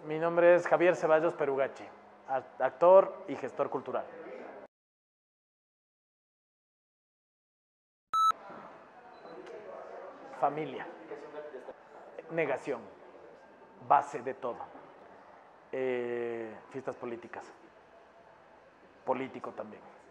Mi nombre es Javier Ceballos Perugachi, actor y gestor cultural. Familia. Negación. Base de todo. Fiestas políticas. Político también.